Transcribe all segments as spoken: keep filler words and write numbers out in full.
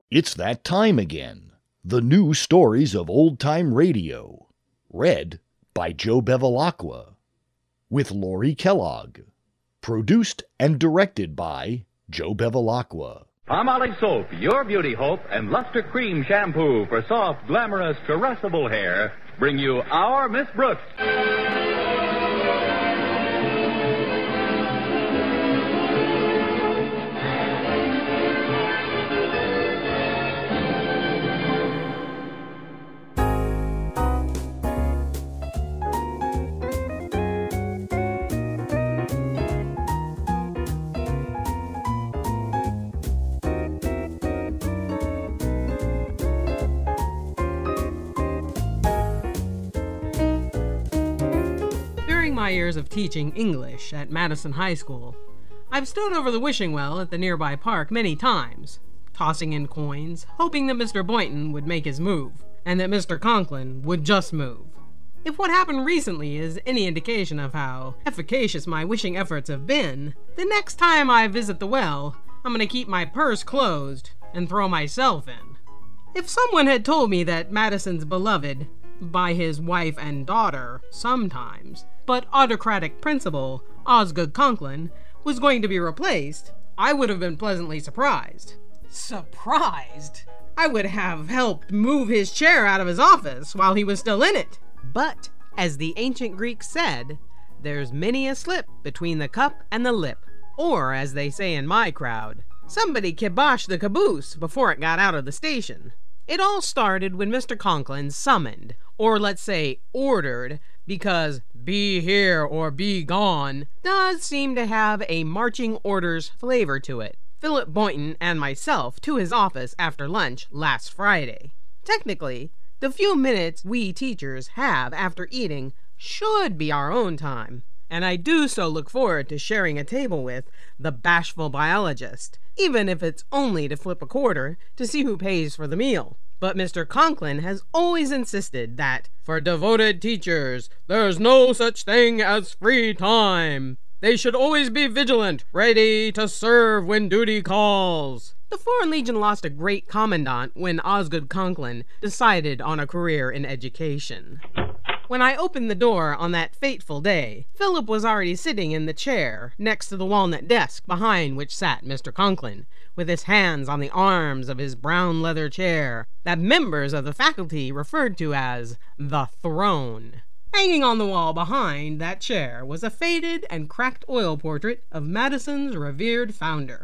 It's that time again. The new stories of old-time radio. Read by Joe Bevilacqua. With Lorie Kellogg. Produced and directed by Joe Bevilacqua. Palmolive Soap, your beauty hope, and Luster Cream Shampoo for soft, glamorous, caressable hair bring you Our Miss Brooks. My years of teaching English at Madison High School, I've stood over the wishing well at the nearby park many times, tossing in coins, hoping that Mister Boynton would make his move, and that Mister Conklin would just move. If what happened recently is any indication of how efficacious my wishing efforts have been, the next time I visit the well, I'm going to keep my purse closed and throw myself in. If someone had told me that Madison's beloved, by his wife and daughter, sometimes, but autocratic principal, Osgood Conklin, was going to be replaced, I would have been pleasantly surprised. Surprised? I would have helped move his chair out of his office while he was still in it. But, as the ancient Greeks said, there's many a slip between the cup and the lip. Or, as they say in my crowd, somebody kiboshed the caboose before it got out of the station. It all started when Mister Conklin summoned, or let's say ordered, because be here or be gone does seem to have a marching orders flavor to it, Philip Boynton and myself to his office after lunch last Friday. Technically, the few minutes we teachers have after eating should be our own time, and I do so look forward to sharing a table with the bashful biologist, even if it's only to flip a quarter to see who pays for the meal. But Mister Conklin has always insisted that, for devoted teachers, there's no such thing as free time. They should always be vigilant, ready to serve when duty calls. The Foreign Legion lost a great commandant when Osgood Conklin decided on a career in education. When I opened the door on that fateful day, Philip was already sitting in the chair next to the walnut desk behind which sat Mister Conklin, with his hands on the arms of his brown leather chair that members of the faculty referred to as the throne. Hanging on the wall behind that chair was a faded and cracked oil portrait of Madison's revered founder,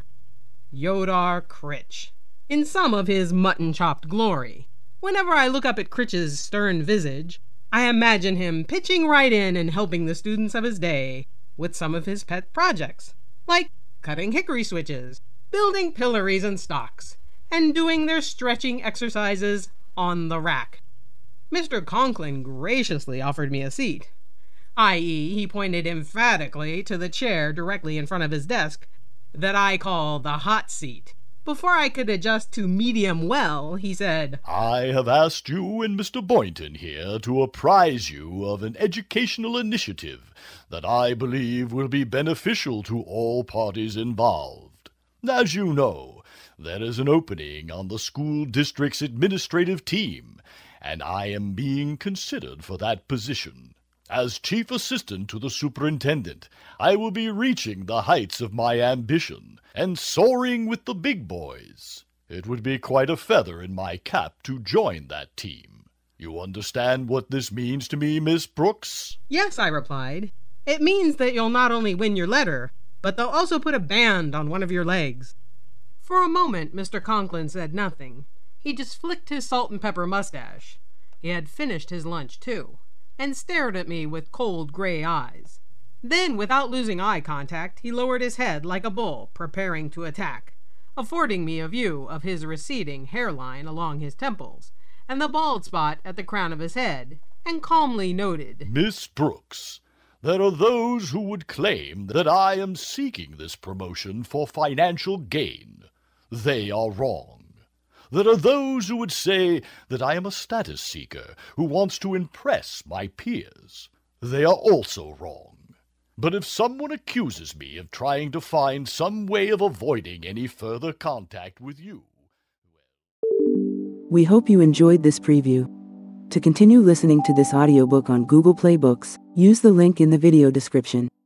Yodar Critch, in some of his mutton-chopped glory. Whenever I look up at Critch's stern visage, I imagine him pitching right in and helping the students of his day with some of his pet projects, like cutting hickory switches, building pillories and stocks, and doing their stretching exercises on the rack. Mister Conklin graciously offered me a seat, that is he pointed emphatically to the chair directly in front of his desk that I call the hot seat. Before I could adjust to medium well, he said, I have asked you and Mister Boynton here to apprise you of an educational initiative that I believe will be beneficial to all parties involved. As you know, there is an opening on the school district's administrative team, and I am being considered for that position. As chief assistant to the superintendent, I will be reaching the heights of my ambition and soaring with the big boys. It would be quite a feather in my cap to join that team. You understand what this means to me, Miss Brooks? Yes, I replied. It means that you'll not only win your letter, but they'll also put a band on one of your legs. For a moment, Mister Conklin said nothing. He just flicked his salt and pepper mustache. He had finished his lunch, too, and stared at me with cold gray eyes. Then, without losing eye contact, he lowered his head like a bull preparing to attack, affording me a view of his receding hairline along his temples, and the bald spot at the crown of his head, and calmly noted, Miss Brooks, there are those who would claim that I am seeking this promotion for financial gain. They are wrong. There are those who would say that I am a status seeker who wants to impress my peers. They are also wrong. But if someone accuses me of trying to find some way of avoiding any further contact with you, We hope you enjoyed this preview. To continue listening to this audiobook on Google Play Books, use the link in the video description.